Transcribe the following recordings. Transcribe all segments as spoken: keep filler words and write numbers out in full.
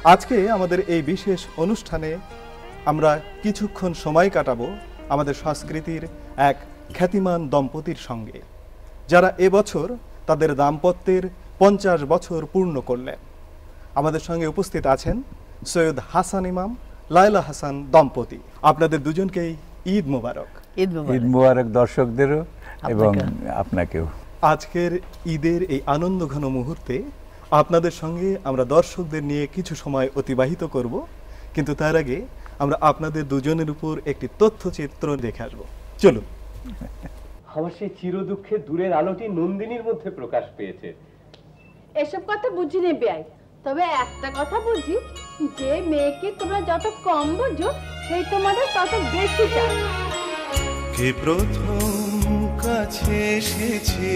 আজকে আমাদের এই বিশেষ অনুষ্ঠানে আমরা কিছুক্ষণ সময় কাটাবো আমাদের সংস্কৃতির এক খ্যাতিমান দম্পতির সঙ্গে, যারা এবছর তাদের দাম্পত্যের পঞ্চাশ বছর পূর্ণ করলেন। আমাদের সঙ্গে উপস্থিত আছেন সৈয়দ হাসান ইমাম লাইলা হাসান দম্পতি। আপনাদের দুজনকেই ঈদ মোবারক। ঈদ মোবারক দর্শকদেরও এবং আপনাকেও। আজকের ঈদের এই আনন্দঘন মুহূর্তে আপনাদের সঙ্গে আমরা দর্শকদের নিয়ে কিছু সময় অতিবাহিত করব, কিন্তু তার আগে আমরা আপনাদের দুজনের উপর একটি তথ্যচিত্র দেখে আসব। চলুন। আমার সেই চির দুঃখে দূরের আলোটি নন্দিনীর মধ্যে প্রকাশ পেয়েছে। এসব কথা বুঝি নে বেয়াই, তবে একটা কথা বুঝি, যে মেয়েকে তোমরা যত কম বুঝো সেই তোমাদের তত বেশি চাই। কে প্রথম কাছে এসেছে,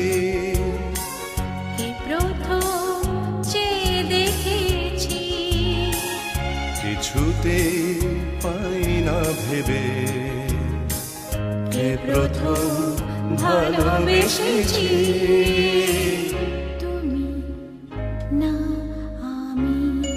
কে প্রথম চেয়ে দেখেছি, কিছুতে পাই না ভেবে, কে প্রথম ভালোবেসেছি, তুমি না আমি,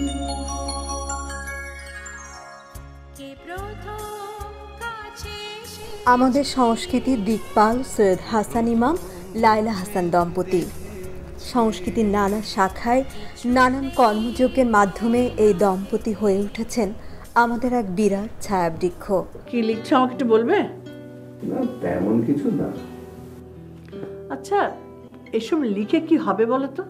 কে প্রথম কাছে এসেছি। আমাদের সংস্কৃতির দিকপাল সৈয়দ হাসান ইমাম লাইলা হাসান দম্পতি। সংস্কৃতির নানা শাখায় নানান কর্মযজ্ঞের মাধ্যমে এই দম্পতি হয়ে উঠেছেন আমাদের এক বিরাট ছায়াবৃক্ষ। কি লিখছো আমাকে একটু বলবে? না তেমন কিছু না। আচ্ছা, এসব লিখে কি হবে বলো তো?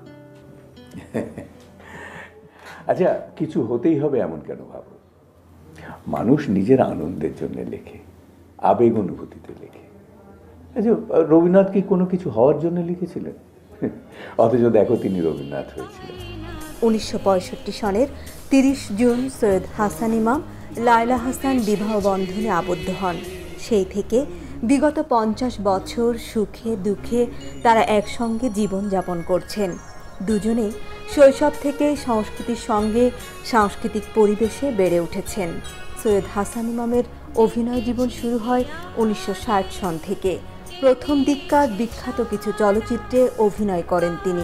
আচ্ছা, কিছু হতেই হবে এমন কেন ভাবো? মানুষ নিজের আনন্দের জন্য লেখে, আবেগ অনুভূতিতে লেখে। আচ্ছা, রবীন্দ্রনাথ কি কোনো কিছু হওয়ার জন্য লিখেছিলেন? অথচ দেখো তিনি রবীন্দ্রনাথ হয়েছিলেন। উনিশশো পঁয়ষট্টি সনের তিরিশ জুন সৈয়দ হাসান ইমাম লাইলা হাসান বিবাহ বন্ধনে আবদ্ধ হন। সেই থেকে বিগত পঞ্চাশ বছর সুখে দুঃখে তারা একসঙ্গে জীবনযাপন করছেন। দুজনে শৈশব থেকে সংস্কৃতির সঙ্গে সাংস্কৃতিক পরিবেশে বেড়ে উঠেছেন। সৈয়দ হাসান ইমামের অভিনয় জীবন শুরু হয় উনিশশো ষাট সন থেকে। প্রথম দিককার বিখ্যাত কিছু চলচ্চিত্রে অভিনয় করেন তিনি।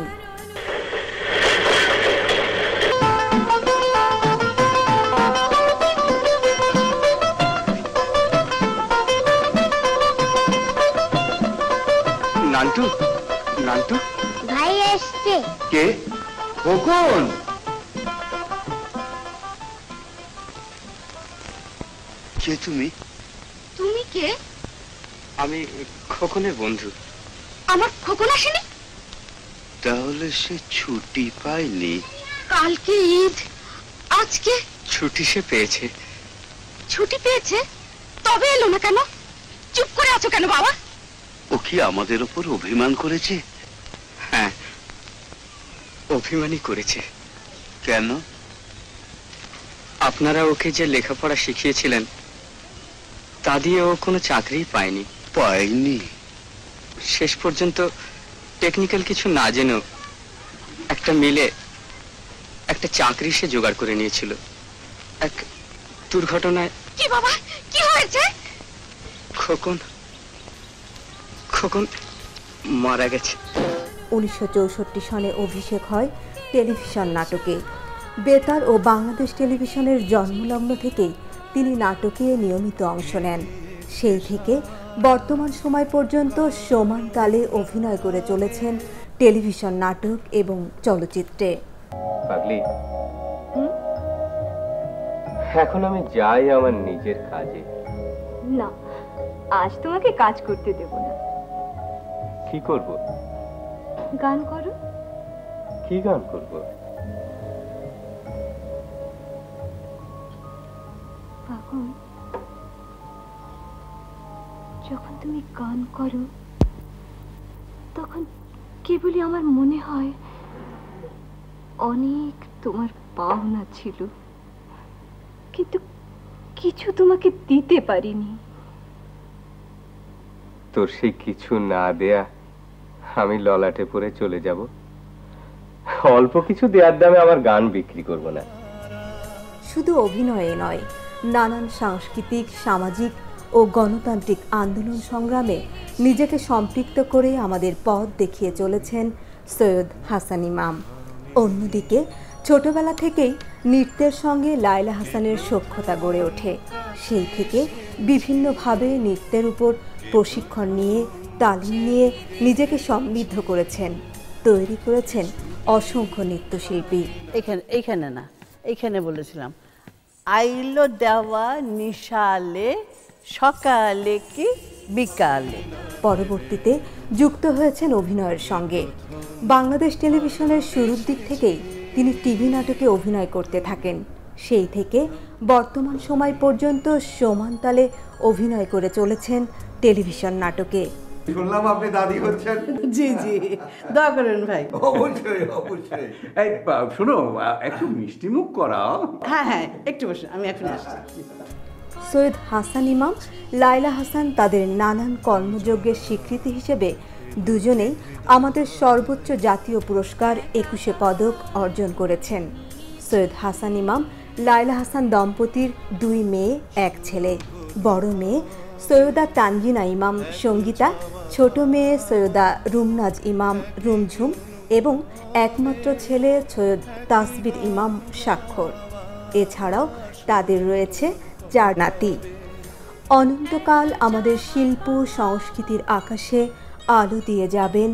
নান্টু, নান্টু ভাই এসছে। কে? কখন? কে তুমি? তুমি কে? আমি খোকনের বন্ধু। আমার খোকন আসেনি? তাহলে সে ছুটি পায়নি? কালকে ঈদ, আজকে ছুটি সে পেয়েছে। ছুটি পেয়েছে? তবে এলো না কেন? চুপ করে আছো কেন বাবা? ও কি আমাদের উপর অভিমান করেছে? হ্যাঁ, অভিমানই করেছে। কেন? আপনারা ওকে যে লেখাপড়া শিখিয়েছিলেন তা দিয়ে ও কোনো চাকরি পায়নি। পায়নি? শেষ পর্যন্ত টেকনিক্যাল কিছু না জেনেও একটা মিলে একটা চাকরি সে জোগাড় করে নিয়েছিল। এক দুর্ঘটনায়। কি বাবা, কি হয়েছে? খোকন খোকন মারা গেছে। উনিশশো চৌষট্টি সনে অভিষেক হয় টেলিভিশন নাটকে। বেতার ও বাংলাদেশ টেলিভিশনের জন্মলগ্ন থেকেই তিনি নাটকে নিয়মিত অংশ নেন। সেই থেকে বর্তমান সময় পর্যন্ত সমান তালে অভিনয় করে চলেছেন টেলিভিশন নাটক এবং চলচ্চিত্রে। পাগলি, এখন আমি যাই আমার নিজের কাজে। না, আজ তোমাকে কাজ করতে দেব না। কি করব? গান করো। কি গান করব? পাগল, যখন তুমি গান করো তখন কেবলই আমার মনে হয় অনেক তোমার পাওনা ছিল, কিন্তু কিছু তোমাকে দিতে পারিনি। তোর সেই কিছু না দেয়া আমি ললাটে পরে চলে যাব? অল্প কিছু দেওয়ার দামে আমার গান বিক্রি করব না। শুধু অভিনয়ে নয়, নানান সাংস্কৃতিক, সামাজিক ও গণতান্ত্রিক আন্দোলন সংগ্রামে নিজেকে সম্পৃক্ত করে আমাদের পথ দেখিয়ে চলেছেন সৈয়দ হাসান ইমাম। অন্যদিকে ছোটবেলা থেকেই নৃত্যের সঙ্গে লায়লা হাসানের সখ্যতা গড়ে ওঠে। সেই থেকে বিভিন্নভাবে নৃত্যের উপর প্রশিক্ষণ নিয়ে তালিম নিয়ে নিজেকে সমৃদ্ধ করেছেন, তৈরি করেছেন অসংখ্য নৃত্যশিল্পী। এখানে এইখানে না, এইখানে বলেছিলাম আইলো দেওয়া নিশালে সকালে কি বিকালে। পরবর্তীতে যুক্ত হয়েছেন অভিনয়ের সঙ্গে। বাংলাদেশ টেলিভিশনের শুরুর দিক থেকেই তিনি টিভি নাটকে অভিনয় করতে থাকেন। সেই থেকে বর্তমান সময় পর্যন্ত সমান তালে অভিনয় করে চলেছেন টেলিভিশন নাটকে। শুনলাম আপনি দাদি হচ্ছেন। জি জি, দোয়া করেন ভাই। অবশ্যই অবশ্যই। এই শোনো, একটু মিষ্টি মুখ করাও। হ্যাঁ হ্যাঁ, একটু বসুন, আমি এখন আসছি। সৈয়দ হাসান ইমাম, লায়লা হাসান তাদের নানান কর্মযজ্ঞের স্বীকৃতি হিসেবে দুজনেই আমাদের সর্বোচ্চ জাতীয় পুরস্কার একুশে পদক অর্জন করেছেন। সৈয়দ হাসান ইমাম, লায়লা হাসান দম্পতির দুই মেয়ে, এক ছেলে। বড় মেয়ে সৈয়দা তানজিনা ইমাম সঙ্গীতা, ছোট মেয়ে সৈয়দা রুমনাজ ইমাম রুমঝুম এবং একমাত্র ছেলে সৈয়দ তাসবির ইমাম স্বাক্ষর। এছাড়াও তাদের রয়েছে চার নাতি। অনন্তকাল আমাদের শিল্প সংস্কৃতির আকাশে আলো দিয়ে যাবেন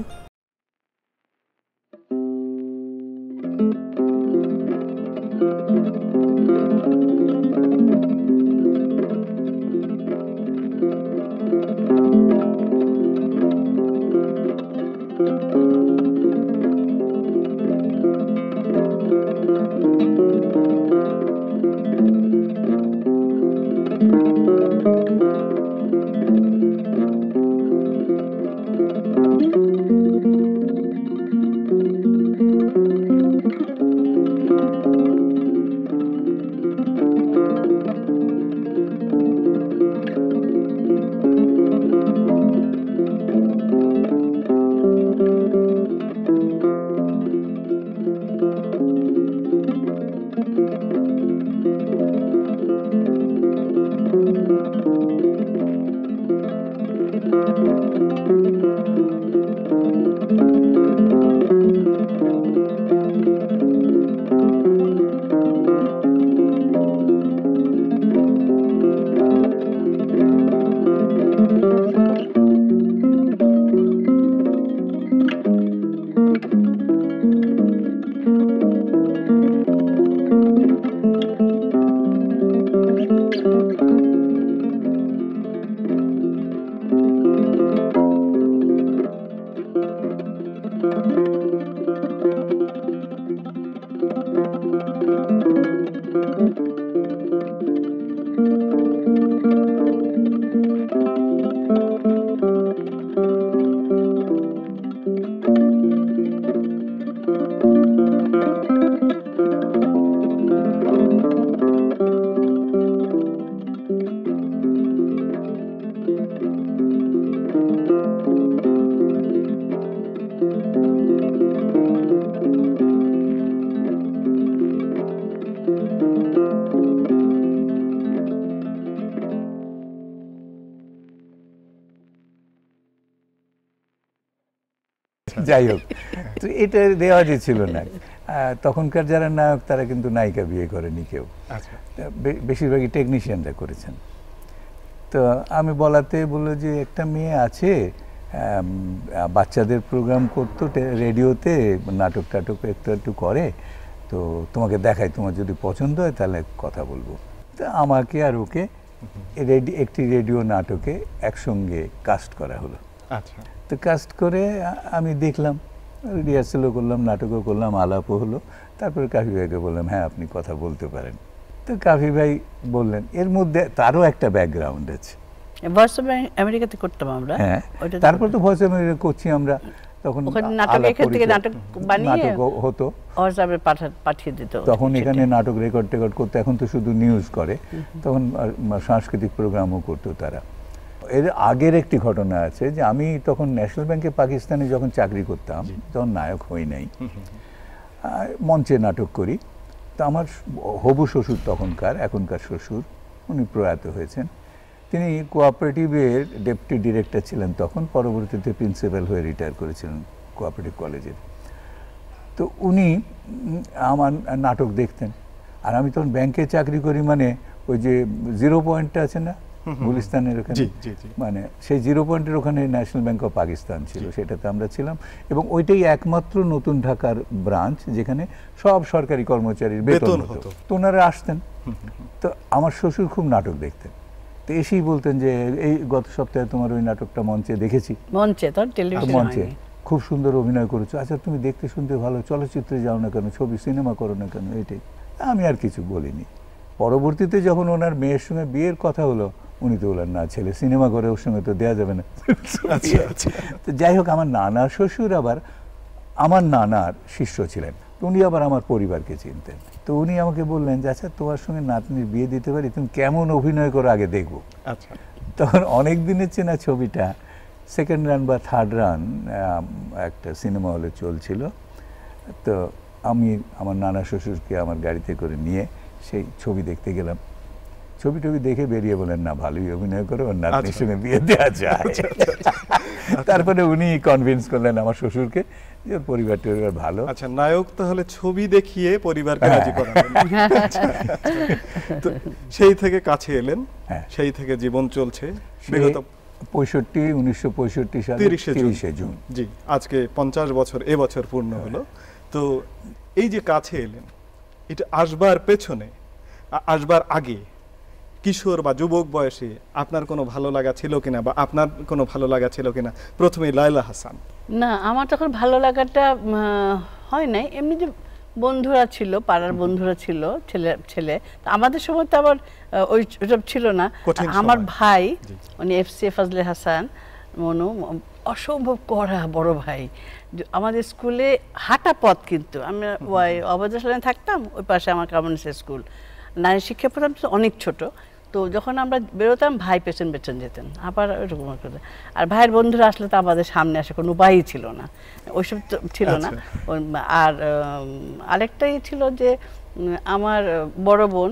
যাই হোক, তো এটা রেওয়াজে ছিল না। তখনকার যারা নায়ক তারা কিন্তু নায়িকা বিয়ে করেনি কেউ, বেশিরভাগই টেকনিশিয়ানরা করেছেন। তো আমি বলাতে বললো যে একটা মেয়ে আছে বাচ্চাদের প্রোগ্রাম করতো রেডিওতে, নাটক টাটক একটু একটু করে, তো তোমাকে দেখাই, তোমার যদি পছন্দ হয় তাহলে কথা বলবো। তো আমাকে আর ওকে রেডি একটি রেডিও নাটকে একসঙ্গে কাস্ট করা হলো। আচ্ছা, তো কাস্ট করে আমি দেখলাম, রিহার্সেলও করলাম, নাটকও করলাম, আলাপও হলো। তারপরে কাফি ভাইকে বললাম হ্যাঁ আপনি কথা বলতে পারেন। তো কাফি ভাই বললেন, এর মধ্যে তারও একটা ব্যাকগ্রাউন্ড আছে। ভয়েস অফ আমেরিকাতে করতাম আমরা। হ্যাঁ, তারপর তো ভয়েস অফ আমেরিকা করছি আমরা, তখন নাটক এখান থেকে নাটক বানিয়ে নাটক হতো, হোয়াটসঅ্যাপে পাঠিয়ে দিত। তখন এখানে নাটক রেকর্ড টেকর্ড করতো, এখন তো শুধু নিউজ করে, তখন সাংস্কৃতিক প্রোগ্রামও করতো তারা। এর আগের একটি ঘটনা আছে যে আমি তখন ন্যাশনাল ব্যাংকে পাকিস্তানে যখন চাকরি করতাম, তখন নায়ক হই নাই, মঞ্চে নাটক করি। তো আমার হবু শ্বশুর তখনকার, এখনকার শ্বশুর, উনি প্রয়াত হয়েছেন। তিনি কোঅপারেটিভের ডেপুটি ডিরেক্টর ছিলেন তখন, পরবর্তীতে প্রিন্সিপাল হয়ে রিটায়ার করেছিলেন কোঅপারেটিভ কলেজের। তো উনি আমার নাটক দেখতেন, আর আমি তখন ব্যাংকে চাকরি করি, মানে ওই যে জিরো পয়েন্টটা আছে না গুলিস্তানের ওখানে, মানে সেই জিরো পয়েন্টের ওখানে ন্যাশনাল ব্যাংক অফ পাকিস্তান ছিল, সেটাতে আমরা ছিলাম, এবং ওইটাই একমাত্র নতুন ঢাকার ব্রাঞ্চ যেখানে সব সরকারি কর্মচারীর বেতন হতো। তো ওনারা আসতেন, তো আমার শ্বশুর খুব নাটক দেখতেন, তো এসেই বলতেন যে এই গত সপ্তাহে তোমার ওই নাটকটা মঞ্চে দেখেছি, মঞ্চে তো টেলিভিশন মঞ্চে খুব সুন্দর অভিনয় করেছো, আচ্ছা তুমি দেখতে শুনতে ভালো, চলচ্চিত্রে যাও না কেন, ছবি সিনেমা করো না কেন, এটাই। আমি আর কিছু বলিনি। পরবর্তীতে যখন ওনার মেয়ের সঙ্গে বিয়ের কথা হলো, উনি তো বললেন না, ছেলে সিনেমা করে ওর সঙ্গে তো দেওয়া যাবে না। তো যাই হোক, আমার নানা শ্বশুর আবার আমার নানার শিষ্য ছিলেন, উনি আবার আমার পরিবারকে চিনতেন। তো উনি আমাকে বললেন যে আচ্ছা তোমার সঙ্গে নাতনির বিয়ে দিতে পারি, তুমি কেমন অভিনয় করো আগে দেখবো। আচ্ছা, তখন অনেক দিনের চেনা ছবিটা সেকেন্ড রান বা থার্ড রান একটা সিনেমা হলে চলছিল, তো আমি আমার নানা শ্বশুরকে আমার গাড়িতে করে নিয়ে সেই ছবি দেখতে গেলাম। ছবি টবি দেখে বেরিয়ে বলেন না, ভালোই অভিনয় করে, ওর নাতনির সঙ্গে বিয়ে দেওয়া যায়। তারপরে উনি কনভিন্স করলেন আমার শ্বশুরকে যে ওর পরিবার টরিবার ভালো। আচ্ছা, নায়ক তাহলে ছবি দেখিয়ে পরিবারকে রাজি করাবেন। সেই থেকে কাছে এলেন, সেই থেকে জীবন চলছে বিগত পঁয়ষট্টি উনিশশো পঁয়ষট্টি সালে তিরিশে জুন। জি, আজকে পঞ্চাশ বছর এবছর পূর্ণ হলো। তো এই যে কাছে এলেন, এটা আসবার পেছনে, আসবার আগে কিশোর বা যুবক বয়সে আপনার কোনো ভালো লাগা ছিল কিনা, বা আপনার কোনো ভালো লাগা ছিল কিনা? প্রথমে লায়লা হাসান। না, আমার তখন ভালো লাগাটা হয় নাই, এমনি যে বন্ধুরা ছিল, পাড়ার বন্ধুরা ছিল, ছেলে ছেলে আমাদের সময় তো আবার ওই ওসব ছিল না। আমার ভাই উনি এফ সি ফজলে হাসান মনু, অসম্ভব কড়া বড় ভাই, আমাদের স্কুলে হাঁটা পথ, কিন্তু আমরা ওই অবজারভেশনে থাকতাম, ওই পাশে আমার কমিউনিস্ট স্কুল, নারী শিক্ষা প্রথম অনেক ছোট। তো যখন আমরা বেরোতাম ভাই পেছন পেছন যেতেন, আবার ওইরকম করে। আর ভাইয়ের বন্ধুরা আসলে তো আমাদের সামনে আসে কোনো উপায়ই ছিল না, ওইসব ছিল না। আর আরেকটাই ছিল যে আমার বড় বোন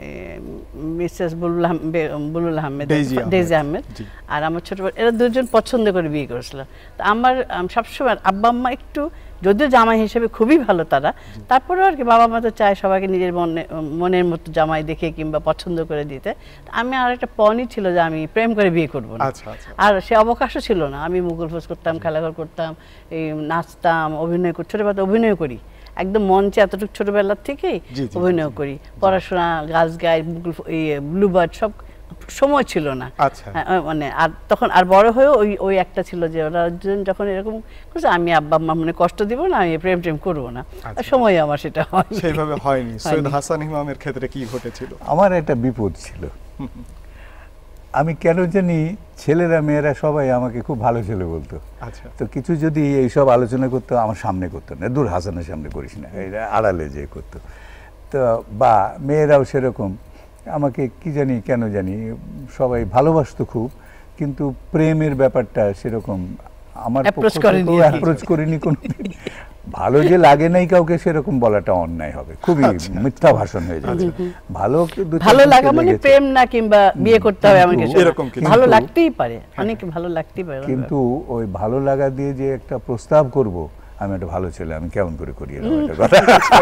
মিসেস বুলুল বুলুল আহমেদ, ডেজি আহমেদ, আর আমার ছোট বোন, এরা দুজন পছন্দ করে বিয়ে করেছিল। তো আমার সবসময় আব্বা আম্মা একটু, যদিও জামাই হিসেবে খুবই ভালো তারা, তারপরেও আর কি বাবা মা তো চায় সবাইকে নিজের মনে মনের মতো জামাই দেখে কিংবা পছন্দ করে দিতে। আমি আর একটা পণই ছিল যে আমি প্রেম করে বিয়ে করবো না, আর সে অবকাশও ছিল না। আমি মুকুল ফোজ করতাম, খেলাঘর করতাম, এই নাচতাম, অভিনয় করি, ছোটবেলাতে অভিনয় করি, একদম মঞ্চে এতটুকু ছোটবেলার থেকেই অভিনয় করি, পড়াশোনা, গাছ গাই, মুকুল ব্লুবার্ড সব সময় ছিল না মানে। আর তখন আর বড় হয়েও ওই ওই একটা ছিল যে ওরা যখন এরকম করছে, আমি আব্বা আম্মা মানে কষ্ট দিব না, আমি প্রেম টেম করবো না, সময় আমার সেটা হয় সেইভাবে হয়নি। সৈয়দ হাসান ইমামের ক্ষেত্রে কি ঘটেছিল? আমার একটা বিপদ ছিল, আমি কেন জানি ছেলেরা মেয়েরা সবাই আমাকে খুব ভালো ছেলে বলতো। আচ্ছা, তো কিছু যদি এইসব আলোচনা করতো আমার সামনে করতো না, দূর হাসানের সামনে করিস না, এটা আড়ালে যে করতো। তো বা মেয়েরাও সেরকম আমাকে কি জানি কেন জানি সবাই ভালোবাসতো খুব, কিন্তু প্রেমের ব্যাপারটা সেরকম আমার অ্যাপ্রোচ করিনি কোনোদিন। ভালো যে লাগে নাই কাউকে সেরকম বলাটা অন্যায় হবে, খুবই মিথ্যা ভাষণ হয়ে যাচ্ছে। ভালো ভালো লাগা মানে প্রেম না, কিংবা বিয়ে করতে হবে এমন কিছু, ভালো লাগতেই পারে, অনেক ভালো লাগতেই পারে, কিন্তু ওই ভালো লাগা দিয়ে যে একটা প্রস্তাব করব, আমি একটা ভালো ছেলে, আমি কেমন করে করি একটা কথা,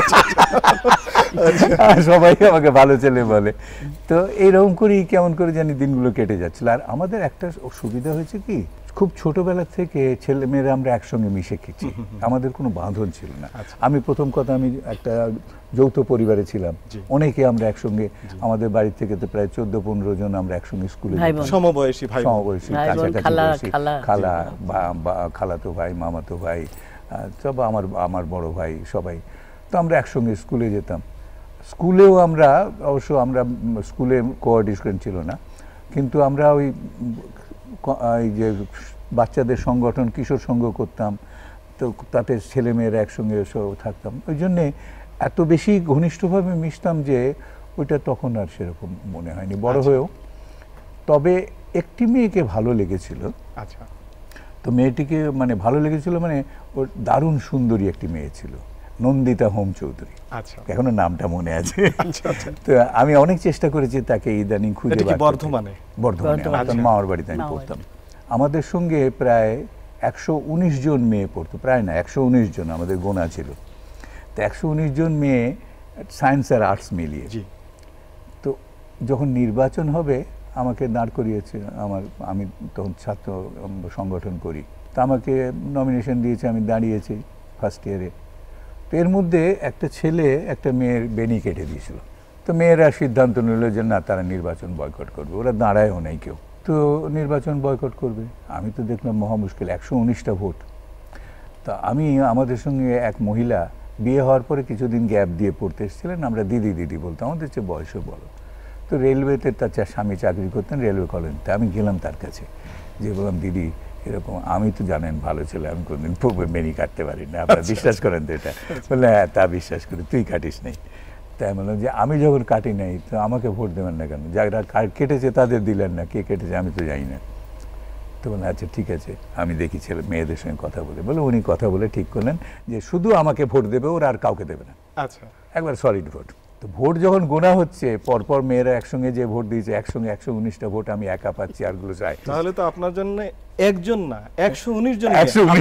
সবাই আমাকে ভালো ছেলে বলে। তো এইরকম করেই কেমন করে জানি দিনগুলো কেটে যাচ্ছিল। আর আমাদের একটা সুবিধা হয়েছে কি, খুব ছোটবেলা থেকে ছেলে মেয়েরা আমরা একসঙ্গে মিশে খেয়েছি, আমাদের কোনো বাঁধন ছিল না। আমি প্রথম কথা, আমি একটা যৌথ পরিবারে ছিলাম, অনেকে আমরা একসঙ্গে, আমাদের বাড়ি থেকে তো প্রায় চোদ্দ পনেরো জন আমরা একসঙ্গে স্কুলে, সমবয়সী ভাই সমবয়সী কাছাকাছি, খালা বা খালাতো ভাই, মামাতো ভাই, সব আমার আমার বড় ভাই, সবাই তো আমরা একসঙ্গে স্কুলে যেতাম। স্কুলেও আমরা অবশ্য আমরা স্কুলে কোঅর্ডিনেশন ছিল না, কিন্তু আমরা ওই এই যে বাচ্চাদের সংগঠন কিশোর সংঘ করতাম, তো তাতে ছেলেমেয়েরা একসঙ্গে থাকতাম, ওই জন্যে এত বেশি ঘনিষ্ঠভাবে মিশতাম যে ওইটা তখন আর সেরকম মনে হয়নি বড় হয়েও। তবে একটি মেয়েকে ভালো লেগেছিল। আচ্ছা, তো মেয়েটিকে মানে ভালো লেগেছিল, মানে ওর দারুণ সুন্দরী একটি মেয়ে ছিল, নন্দিতা হোম চৌধুরী। আচ্ছা, এখনো নামটা মনে আছে। তো আমি অনেক চেষ্টা করেছি তাকে ইদানিং খুঁজে। বর্ধমানে? বর্ধমানে আমার মামার বাড়িতে আমি পড়তাম। আমাদের সঙ্গে প্রায় একশো উনিশ জন মেয়ে পড়তো, প্রায় না একশো উনিশ জন আমাদের গোনা ছিল। তো একশো উনিশ জন মেয়ে সায়েন্স আর আর্টস মিলিয়ে। তো যখন নির্বাচন হবে আমাকে দাঁড় করিয়েছে আমার, আমি তখন ছাত্র সংগঠন করি, তা আমাকে নমিনেশন দিয়েছে, আমি দাঁড়িয়েছি ফার্স্ট ইয়ারে। তো এর মধ্যে একটা ছেলে একটা মেয়ের বেনি কেটে দিয়েছিল। তো মেয়েরা সিদ্ধান্ত নিল যে না, তারা নির্বাচন বয়কট করবে, ওরা দাঁড়ায়ও নাই কেউ, তো নির্বাচন বয়কট করবে। আমি তো দেখলাম মহা মুশকিল, একশো উনিশটা ভোট। তা আমি, আমাদের সঙ্গে এক মহিলা বিয়ে হওয়ার পরে কিছুদিন গ্যাপ দিয়ে পড়তে এসেছিলেন, আমরা দিদি দিদি বলতাম, আমাদের চেয়ে বয়সও বলো। তো রেলওয়েতে তার স্বামী চাকরি করতেন রেলওয়ে কলোনিতে। আমি গেলাম তার কাছে, যে বললাম দিদি এরকম, আমি তো জানেন ভালো ছেলে, আমি কোনদিন বেনি কাটতে পারি না, আপনারা বিশ্বাস করেন তো এটা? বললে হ্যাঁ তা বিশ্বাস করি, তুই কাটিস নাই। তাই বললাম যে আমি যখন কাটি নাই তো আমাকে ভোট দেবেন না কেন? যারা কেটেছে তাদের দিলেন না, কে কেটেছে আমি তো জানি না। তো বললেন আচ্ছা ঠিক আছে, আমি দেখি ছেলে মেয়েদের সঙ্গে কথা বলে। বলে উনি কথা বলে ঠিক করলেন যে শুধু আমাকে ভোট দেবে, ওরা আর কাউকে দেবে না। আচ্ছা, একবার সলিড ভোট। তো ভোট যখন গোনা হচ্ছে, পরপর মেয়েরা একসঙ্গে যে ভোট দিয়েছে, একসঙ্গে একশো উনিশটা ভোট আমি একা পাচ্ছি, আরগুলো চাই। তাহলে তো আপনার জন্য একজন না একশো উনিশ জন একশো উনিশ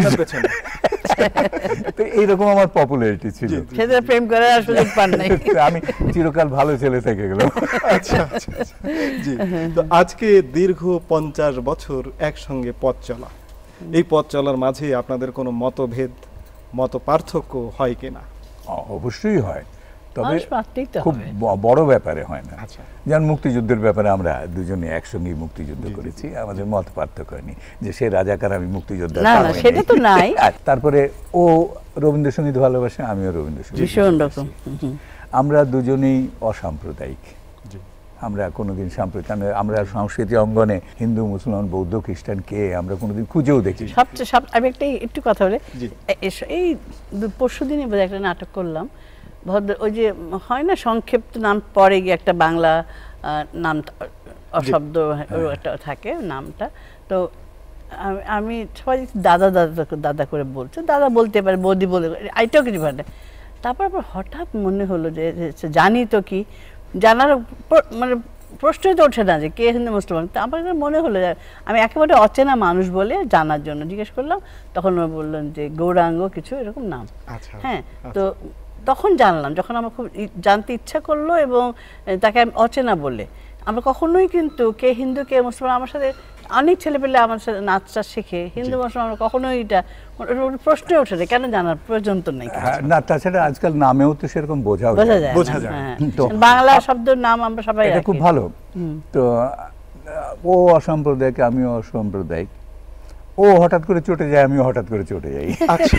তো এইরকম আমার পপুলারিটি ছিল, সেটা প্রেম করার আর সুযোগ পান নাই। আমি চিরকাল ভালো ছেলে থেকে গেলাম। আচ্ছা আচ্ছা জি। তো আজকে দীর্ঘ পঞ্চাশ বছর একসঙ্গে পথ চলা, এই পথ চলার মাঝে আপনাদের কোনো মতভেদ, মত পার্থক্য হয় কিনা? অবশ্যই হয়, তবে খুব বড় ব্যাপারে হয় না। যেমন মুক্তিযুদ্ধের ব্যাপারে আমরা দুজনে একসঙ্গে মুক্তিযুদ্ধ করেছি, আমাদের মত পার্থক্য হয়নি যে সে রাজাকার আমি মুক্তিযোদ্ধা, সেটা তো নাই। তারপরে ও রবীন্দ্রসঙ্গীত ভালোবাসে, আমিও রবীন্দ্রসঙ্গীত। আমরা দুজনেই অসাম্প্রদায়িক, আমরা কোনোদিন সাম্প্রদায়িক, আমরা সংস্কৃতি অঙ্গনে হিন্দু মুসলমান বৌদ্ধ খ্রিস্টান কে আমরা কোনোদিন খুঁজেও দেখি। সবচেয়ে সব আমি একটা একটু কথা বলে, এই পরশু দিনই বোধহয় একটা নাটক করলাম, ভদ্র ওই যে হয় না সংক্ষিপ্ত নাম পরে গিয়ে একটা বাংলা নাম অশব্দ একটা থাকে নামটা, তো আমি সবাই দাদা দাদা দাদা করে বলছে, দাদা বলতে পারে, বৌদি বলে, এটাও কিছু পারে। তারপর আবার হঠাৎ মনে হলো যে জানি তো কি, জানার মানে প্রশ্নই তো ওঠে না যে কে হিন্দু মুসলমান। তো আমার মনে হলো যে আমি একেবারে অচেনা মানুষ বলে জানার জন্য জিজ্ঞেস করলাম, তখন ওরা বললেন যে গৌরাঙ্গ কিছু এরকম নাম। হ্যাঁ, তো তখন জানলাম, যখন আমার খুব জানতে ইচ্ছা করলো এবং তাকে আমি অচেনা বলে, আমরা কখনোই কিন্তু কে হিন্দু কে মুসলমান, আমার সাথে অনেক ছেলে পেলে আমার সাথে নাচটা শিখে, হিন্দু মুসলমান আমরা কখনোই এটা প্রশ্ন ওঠে না, কেন জানার প্রয়োজন তো নেই না। তাছাড়া আজকাল নামেও তো সেরকম বোঝা বোঝা যায়, বোঝা যায়। বাংলা শব্দের নাম আমরা সবাই, এটা খুব ভালো। তো ও অসাম্প্রদায়িক, আমিও অসাম্প্রদায়িক, ও হঠাৎ করে চটে যায়, আমিও হঠাৎ করে চটে যাই,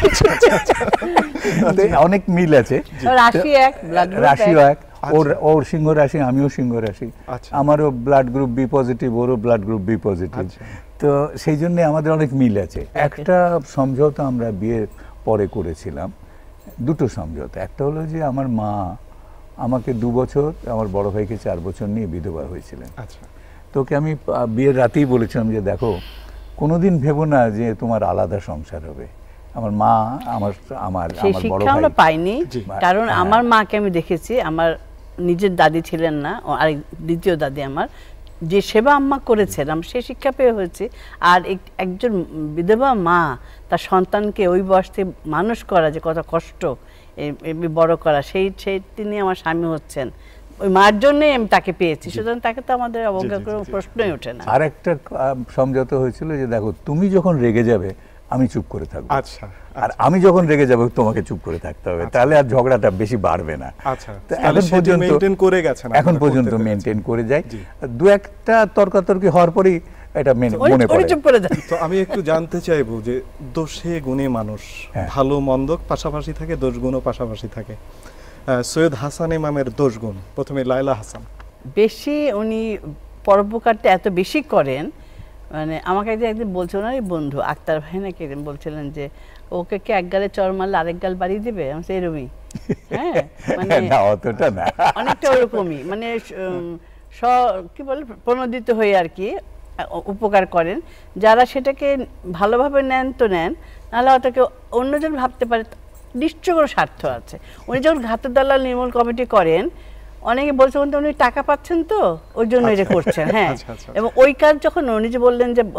অনেক মিল আছে। রাশিও এক, ওর ওর সিংহ রাশি, আমিও সিংহ রাশি, আমারও ব্লাড গ্রুপ বি পজিটিভ, ওরও ব্লাড গ্রুপ বি পজিটিভ। তো সেই জন্য আমাদের অনেক মিল আছে। একটা সমঝোতা আমরা বিয়ের পরে করেছিলাম, দুটো সমঝোতা। একটা হলো যে আমার মা আমাকে দু বছর, আমার বড় ভাইকে চার বছর নিয়ে বিধবা হয়েছিলেন। তোকে আমি বিয়ের রাতেই বলেছিলাম যে দেখো, কোনোদিন ভেবো না যে তোমার আলাদা সংসার হবে। আমার মা আমার আমার আমার বড় ভাই আমরা পাইনি, কারণ আমার মাকে আমি দেখেছি, আমার নিজের দাদি ছিলেন না, আর দ্বিতীয় দাদি আমার যে সেবা আম্মা করেছেন, আমি সেই শিক্ষা পেয়ে হয়েছি। আর একজন বিধবা মা তার সন্তানকে ওই বয়সে মানুষ করা যে কত কষ্ট, বড় করা, সেই সেই তিনি আমার স্বামী হচ্ছেন, ওই মার জন্যই আমি তাকে পেয়েছি, সুতরাং তাকে তো আমাদের অবজ্ঞা করার প্রশ্নই ওঠে না। আর একটা সমঝোতা হয়েছিল যে দেখো, তুমি যখন রেগে যাবে আমি চুপ করে থাকবো, আচ্ছা, আর আমি যখন রেগে যাবো তোমাকে চুপ করে থাকতে হবে, তাহলে আর ঝগড়াটা বেশি বাড়বে না। আচ্ছা, এখন পর্যন্ত মেইনটেইন করে গেছেন, এখন পর্যন্ত মেইনটেইন করে যাই। দু একটা তর্কাতর্কি হওয়ার পরেই এটা মনে পড়ে। তো আমি একটু জানতে চাইবো যে দোষে গুণে মানুষ, ভালো মন্দ পাশাপাশি থাকে, দোষ গুণও পাশাপাশি থাকে। সৈয়দ হাসান ইমামের দোষ গুণ, প্রথমে লাইলা হাসান। বেশি উনি পরোপকারটা এত বেশি করেন, মানে আমাকে একদিন বলছে ওনার বন্ধু আক্তার ভাই নাকি একদিন বলছিলেন যে ওকে কি এক গালে চর মারলে আরেক গাল বাড়িয়ে দিবে, আমি এরকমই। হ্যাঁ, মানে অনেকটা ওরকমই, মানে স কি বলে প্রণোদিত হয়ে আর কি উপকার করেন। যারা সেটাকে ভালোভাবে নেন তো নেন, নাহলে ওটাকে অন্যজন ভাবতে পারে নিশ্চয় কোনো স্বার্থ আছে। উনি যখন ঘাতের দালাল নির্মূল কমিটি করেন, অনেকে বলছে উনি টাকা পাচ্ছেন তো ওই জন্য এটা করছেন। হ্যাঁ, এবং ওই কাজ যখন উনি যে বললেন যে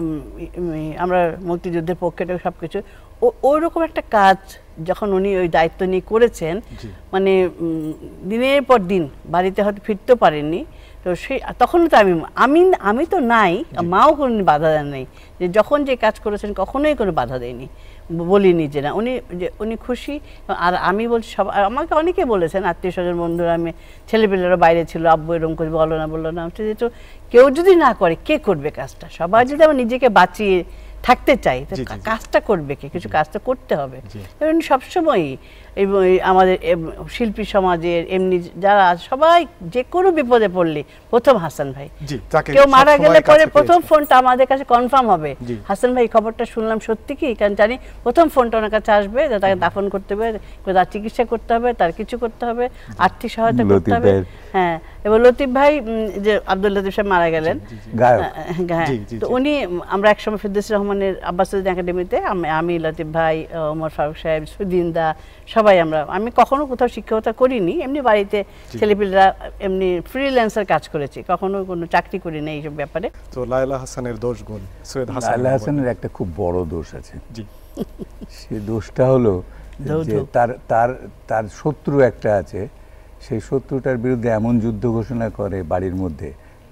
আমরা মুক্তিযুদ্ধের পক্ষে সবকিছু, ওই রকম একটা কাজ যখন উনি ওই দায়িত্ব নিয়ে করেছেন, মানে দিনের পর দিন বাড়িতে হয়তো ফিরতেও পারেননি, তো সেই তখন তো আমি আমি আমি তো নাই, মাও কোনো বাধা দেন নাই, যে যখন যে কাজ করেছেন কখনোই কোনো বাধা দেয়নি, বলিনি যে না উনি যে উনি খুশি। আর আমি বলছি সব, আমাকে অনেকে বলেছেন আত্মীয় স্বজন বন্ধুরা, আমি ছেলেপেলেরা বাইরে ছিল, আব্বু এরকম করে বলো না বললো না, তো কেউ যদি না করে কে করবে কাজটা? সবাই যদি আমার নিজেকে বাঁচিয়ে থাকতে চাই কাজটা করবে কে? কিছু কাজটা করতে হবে। এবং সবসময়ই আমাদের শিল্পী সমাজের এমনি যারা সবাই যে কোনো বিপদে পড়লে প্রথম হাসান ভাই, কেউ মারা গেলে পরে প্রথম ফোনটা আমাদের কাছে কনফার্ম হবে, হাসান ভাই খবরটা শুনলাম সত্যি কি, কারণ জানি প্রথম ফোনটা ওনার কাছে আসবে, তাকে দাফন করতে হবে, তার চিকিৎসা করতে হবে, তার কিছু করতে হবে, আর্থিক সহায়তা করতে হবে। হ্যাঁ, এবং লতিফ ভাই যে আব্দুল লতিফ সাহেব মারা গেলেন, হ্যাঁ, তো উনি আমরা একসময় ফিরদৌসী রহমানের আব্বাসুদ্দিন একাডেমিতে আমি লতিফ ভাই, ওমর ফারুক সাহেব, সুদিনদা, সবাই আমরা, আমি কখনো কোথাও শিক্ষকতা করিনি, এমনি বাড়িতে ছেলেপিলেরা এমনি ফ্রিল্যান্সার কাজ করেছি, কখনো কোনো চাকরি করিনি এইসব ব্যাপারে। তো লায়লা হাসানের দোষ গুণ, সৈয়দ হাসান লায়লা হাসানের একটা খুব বড় দোষ আছে, জি, সেই দোষটা হলো যে তার তার তার শত্রু একটা আছে, সেই শত্রুটার বিরুদ্ধে এমন যুদ্ধ ঘোষণা করে বাড়ির মধ্যে,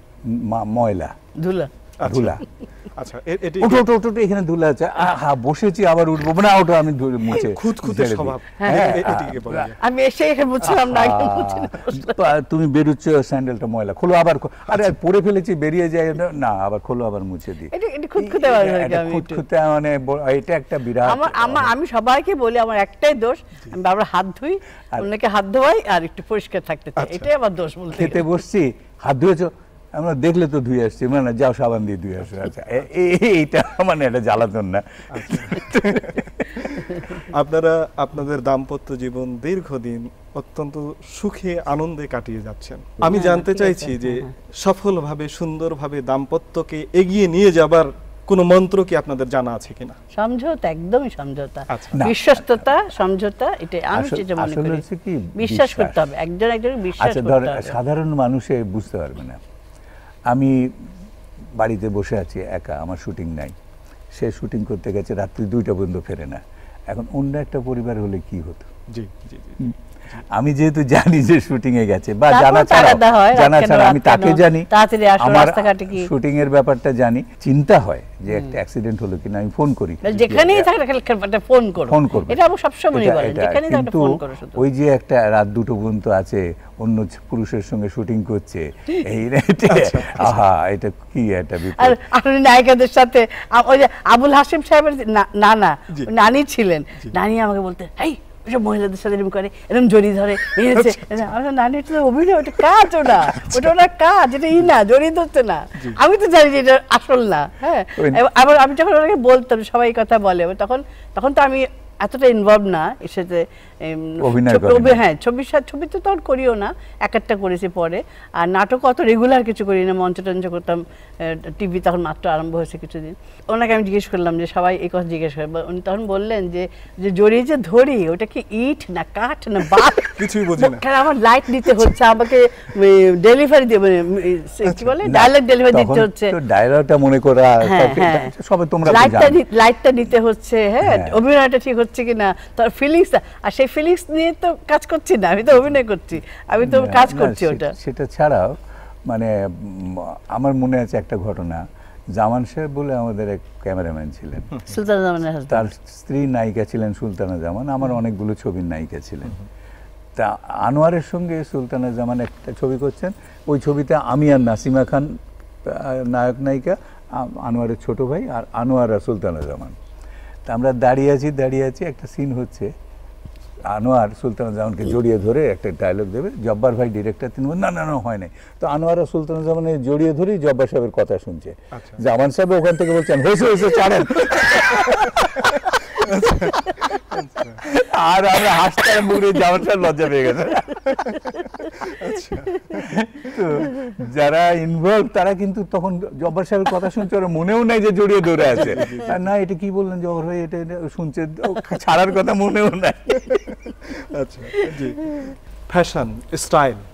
ময়লা ধুলা ধুলা, আচ্ছা এটি ওটো ওটো ওটো এখানে ধুলা আছে, হ্যাঁ বসেছি আবার উঠবো না, ওটা আমি মুছে, খুঁতখুঁতে স্বভাব, এটিকে বলা যায়। আমি এসে এখানে মুছলাম না, তুমি বেরুচ্ছ স্যান্ডেলটা ময়লা, খোলো আবার, আরে পরে ফেলেছি বেরিয়ে যায় না, আবার খোলো আবার মুছে দিই, এটি খুঁতখুঁতে খুঁতখুঁতে, মানে এটা একটা বিরাট। আমার আমি সবাইকে বলি আমার একটাই দোষ, আমি বারবার হাত ধুই, অন্যকে হাত ধোয়াই আর একটু পরিষ্কার থাকতে চাই, এটাই আমার দোষ। বলতে খেতে বসছি হাত ধুয়েছো, আমরা দেখলে তো ধুয়ে আসছি, মানে যাও সাবান দিয়ে ধুয়ে আসো, আচ্ছা এইটা মানে এটা জ্বালাতন না। আপনারা আপনাদের দাম্পত্য জীবন দীর্ঘদিন অত্যন্ত সুখে আনন্দে কাটিয়ে যাচ্ছেন। আমি জানতে চাইছি যে সফলভাবে সুন্দরভাবে দাম্পত্যকে এগিয়ে নিয়ে যাবার কোন মন্ত্র কি আপনাদের জানা আছে কিনা? সমঝোতা, একদমই সমঝোতা, বিশ্বস্ততা, সমঝোতা, এটা আমি যেটা মনে করি, বিশ্বাস করতে হবে, একজন একজনের বিশ্বাস করতে হবে। সাধারণ মানুষে বুঝতে পারবে না, আমি বাড়িতে বসে আছি একা, আমার শুটিং নাই, সে শুটিং করতে গেছে রাত্রি দুইটা পর্যন্ত ফেরে না, এখন অন্য একটা পরিবার হলে কি হতো? জি জি জি, আমি যেহেতু জানি যে শুটিং এ গেছে বা জানা ছাড়া জানা ছাড়া আমি তাকে জানি, আমার শুটিং এর ব্যাপারটা জানি, চিন্তা হয় যে একটা অ্যাক্সিডেন্ট হলো কিনা, আমি ফোন করি, যেখানেই থাকে একটা ফোন করব, ফোন করব, এটা আমি সব সময় বলি, যেখানেই থাকে ফোন করো শুধু। ওই যে একটা রাত দুটো পর্যন্ত আছে অন্য পুরুষের সঙ্গে শুটিং করছে, এই আহা এটা কি একটা বিপদ। আর আপনি নায়িকাদের সাথে ওই যে আবুল হাসিম সাহেবের নানা নানি ছিলেন, নানি আমাকে বলতেন এই ওইসব মহিলাদের সাথে এরকম করে, এরকম জড়ি ধরে নিয়েছে, নানি তো অভিনয়, ওটা কাজ, ওটা ওটা ওনার কাজ, এটা ই না, জড়ি ধরছে না, আমি তো জানি যে এটা আসল না। হ্যাঁ, আবার আমি যখন ওনাকে বলতাম, সবাই কথা বলে, তখন তখন তো আমি এতটা ইনভলভ না এসেছে, হ্যাঁ ছবি ছবি তো তখন করিও না, এক একটা করেছি পরে, আর নাটক অত রেগুলার কিছু করি না, মঞ্চ টঞ্চ করতাম, টিভি তখন মাত্র আরম্ভ হয়েছে কিছুদিন। ওনাকে আমি জিজ্ঞেস করলাম যে সবাই এই কথা জিজ্ঞেস করে, উনি তখন বললেন যে যে জড়িয়ে যে ধরি ওটা কি ইট না কাঠ না বাট, কিছুই বুঝি না, কারণ আমার লাইট দিতে হচ্ছে, আমাকে ডেলিভারি দিয়ে কি বলে ডায়লগ ডেলিভারি দিতে হচ্ছে, ডায়লগটা মনে করা, সবে তোমরা লাইটটা লাইটটা দিতে হচ্ছে, হ্যাঁ অভিনয়টা ঠিক হচ্ছে কিনা, তার ফিলিংস, আর সেই ফিলিংস নিয়ে তো কাজ করছি না, আমি তো অভিনয় করছি, আমি তো কাজ করছি ওটা। সেটা ছাড়াও মানে আমার মনে আছে একটা ঘটনা, জামান সাহেব বলে আমাদের এক ক্যামেরাম্যান ছিলেন, সুলতানা জামানের হাজবেন্ড, তার স্ত্রী নায়িকা ছিলেন সুলতানা জামান, আমার অনেকগুলো ছবির নায়িকা ছিলেন, তা আনোয়ারের সঙ্গে সুলতানা জামান একটা ছবি করছেন, ওই ছবিতে আমি আর নাসিমা খান নায়ক নায়িকা, আনোয়ারের ছোট ভাই, আর আনোয়ার আর সুলতানা জামান। তা আমরা দাঁড়িয়ে আছি দাঁড়িয়ে আছি একটা সিন হচ্ছে, আনোয়ার সুলতানা জামানকে জড়িয়ে ধরে একটা ডায়লগ দেবে, জব্বার ভাই ডিরেক্টর, তিনি না না না হয় নাই, তো আনোয়ার আর সুলতানা জামানের জড়িয়ে ধরেই জব্বার সাহেবের কথা শুনছে, জামান সাহেব ওখান থেকে বলছেন হয়েছে হয়েছে ছাড়েন, আর আমরা হাসতে মুড়ে জামান সাহেব লজ্জা পেয়ে গেছে। তো যারা ইনভলভ তারা কিন্তু তখন জব্বার সাহেবের কথা শুনছে, ওরা মনেও নাই যে জড়িয়ে ধরে আছে, আর না এটা কি বললেন জব্বার ভাই, এটা শুনছে, ছাড়ার কথা মনেও নাই। আচ্ছা, জি, ফ্যাশন স্টাইল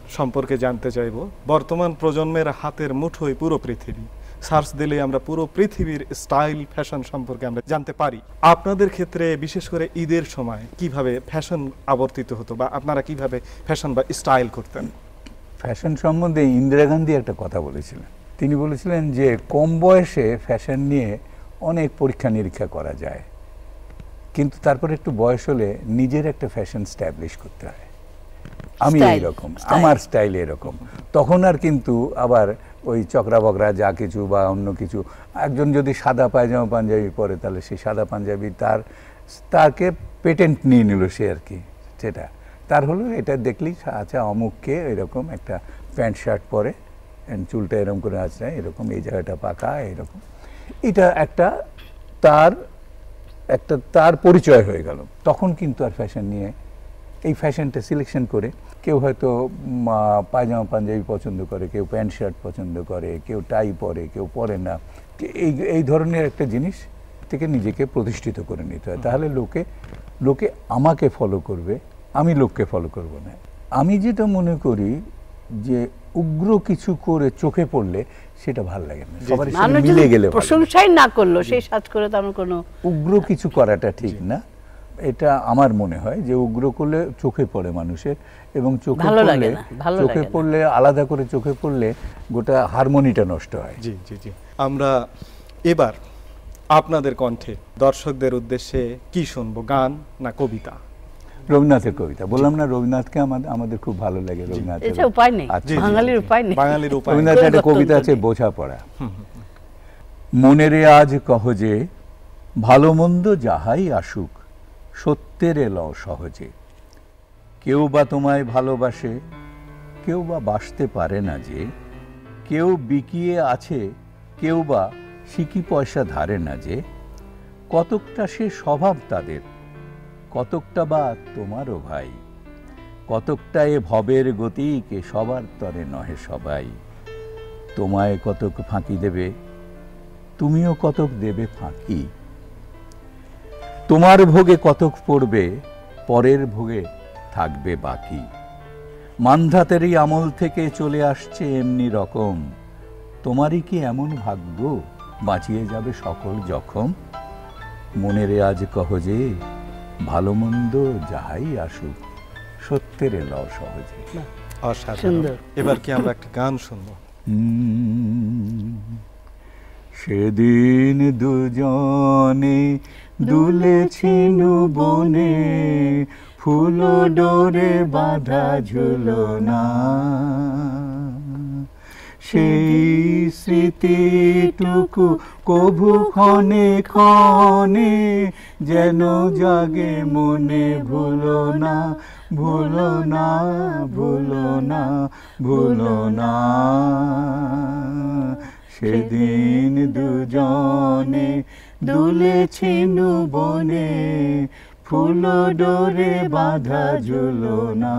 সম্পর্কে জানতে চাইব। বর্তমান প্রজন্মের হাতের মুঠোয় পুরো পৃথিবী, সার্চ দিলে আমরা পুরো পৃথিবীর স্টাইল ফ্যাশন সম্পর্কে আমরা জানতে পারি। আপনাদের ক্ষেত্রে বিশেষ করে ঈদের সময় কিভাবে ফ্যাশন আবর্তিত হতো বা আপনারা কিভাবে ফ্যাশন বা স্টাইল করতেন? ফ্যাশন সম্বন্ধে ইন্দিরা গান্ধী একটা কথা বলেছিলেন। তিনি বলেছিলেন যে কম বয়সে ফ্যাশন নিয়ে অনেক পরীক্ষা নিরীক্ষা করা যায়, কিন্তু তারপর একটু বয়স হলে নিজের একটা ফ্যাশন স্ট্যাবলিশ করতে হয়। আমি এইরকম, আমার স্টাইল এরকম। তখন আর কিন্তু আবার ওই চকরা বকরা যা কিছু বা অন্য কিছু, একজন যদি সাদা পায়জামা পাঞ্জাবি পরে তাহলে সেই সাদা পাঞ্জাবি তার তাকে পেটেন্ট নিয়ে নিল সে আর কি, সেটা তার হলো এটা দেখলেই আচ্ছা অমুককে এরকম একটা প্যান্ট শার্ট পরে, চুলটা এরকম করে আছে, এরকম এই জায়গাটা পাকা, এরকম, এটা একটা তার একটা তার পরিচয় হয়ে গেল। তখন কিন্তু আর ফ্যাশন নিয়ে এই ফ্যাশনটা সিলেকশন করে কেউ হয়তো পায়জামা পাঞ্জাবি পছন্দ করে, কেউ প্যান্ট শার্ট পছন্দ করে, কেউ টাই পরে, কেউ পরে না, এই এই ধরনের একটা জিনিস থেকে নিজেকে প্রতিষ্ঠিত করে নিতে হয়। তাহলে লোকে লোকে আমাকে ফলো করবে, আমি লোককে ফলো করব না। আমি যেটা মনে করি যে উগ্র কিছু করে চোখে পড়লে সেটা ভালো লাগে না, সবার সাথে মিলে গেলে প্রশংসাই না করলো সেই সাজ করে তো আমার কোনো উগ্র কিছু করাটা ঠিক না। এটা আমার মনে হয় যে উগ্র করলে চোখে পড়ে মানুষের, এবং চোখে পড়লে চোখে পড়লে আলাদা করে চোখে পড়লে গোটা হারমোনিটা নষ্ট হয়। জি জি জি আমরা এবার আপনাদের কণ্ঠে দর্শকদের উদ্দেশ্যে কি শুনবো, গান না কবিতা? রবীন্দ্রনাথের কবিতা। বললাম না রবীন্দ্রনাথকে আমাদের খুব ভালো লাগে। রবীন্দ্রনাথের উপায় নেই, বাঙালির উপায় নেই, বাঙালির উপায়। রবীন্দ্রনাথের একটা কবিতা আছে বোঝাপড়া। মনেরে আজ কহ যে ভালো মন্দ যাহাই আসুক সত্যের এলো সহজে, কেউ বা তোমায় ভালোবাসে, কেউ বা বাসতে পারে না যে, কেউ বিকিয়ে আছে, কেউ বা সিকি পয়সা ধারে না যে, কতকটা সে স্বভাব তাদের, কতকটা বা তোমারও ভাই, কতকটা এ ভবের গতিকে সবার তরে নহে সবাই, তোমায় কতক ফাঁকি দেবে, তুমিও কতক দেবে ফাঁকি, তোমার ভোগে কতক পড়বে, পরের ভোগে থাকবে বাকি, মান্ধাতেরই আমল থেকে চলে আসছে এমনি রকম, তোমারই কি এমন ভাগ্য বাঁচিয়ে যাবে সকল জখম, মনেরে আজ কহ যে ভালো মন্দ যাহাই আসুক সত্যের এলো সহজে। অসাধারণ। এবার কি আমরা একটা গান শুনবো? সেদিন দুজনে দুলেছিনু বনে, ফুল ডোরে বাঁধা ঝুলনা, সেই স্মৃতিটুকু কভু ক্ষণে ক্ষণে যেন জাগে মনে, ভুলো না ভুলো না ভুলো না ভুলো না, সেদিন দুজনে দুলেছিনু বনে, ফুল ডোরে বাঁধা ঝুলনা,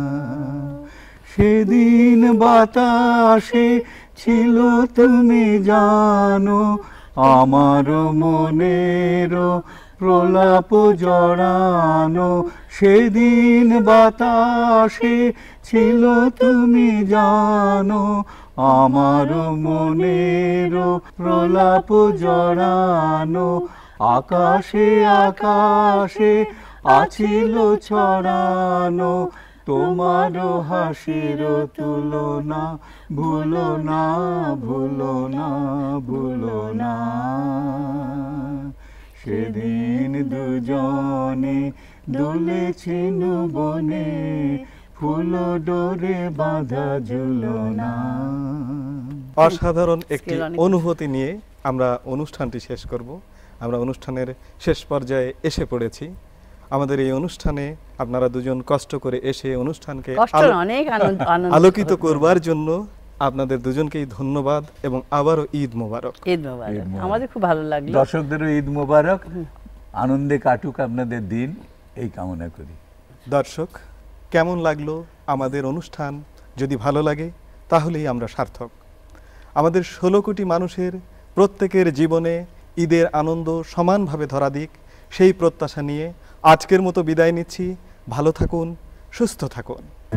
সেদিন বাতাসে ছিল তুমি জানো, আমার মনের প্রলাপ জড়ানো, সেদিন বাতাসে ছিল তুমি জানো, আমার মনের প্রলাপ জড়ানো, আকাশে আকাশে আছিল ছড়ানো, তোমার হাসির তুলনা, ভুলো না ভুলো না ভুলো না, সেদিন দুজনে দুলেছিনু বনে, ফুল ডোরে বাঁধা ঝুলনা। অসাধারণ একটি অনুভূতি নিয়ে আমরা অনুষ্ঠানটি শেষ করব। আমরা অনুষ্ঠানের শেষ পর্যায়ে এসে পড়েছি। আমাদের এই অনুষ্ঠানে আপনারা দুজন কষ্ট করে এসে অনুষ্ঠানকে আলোকিত করবার জন্য আপনাদের দুজনকেই ধন্যবাদ এবং আবারও ঈদ মোবারক। ঈদ মোবারক। আমাদের খুব ভালো লাগলো। দর্শকদেরও ঈদ মোবারক, আনন্দে কাটুক আপনাদের দিন, এই কামনা করি। দর্শক, কেমন লাগলো আমাদের অনুষ্ঠান? যদি ভালো লাগে তাহলেই আমরা সার্থক। আমাদের ষোলো কোটি মানুষের প্রত্যেকের জীবনে ঈদের আনন্দ সমানভাবে ধরা দিক, সেই প্রত্যাশা নিয়ে আজকের মতো বিদায় নিচ্ছি। ভালো থাকুন, সুস্থ থাকুন।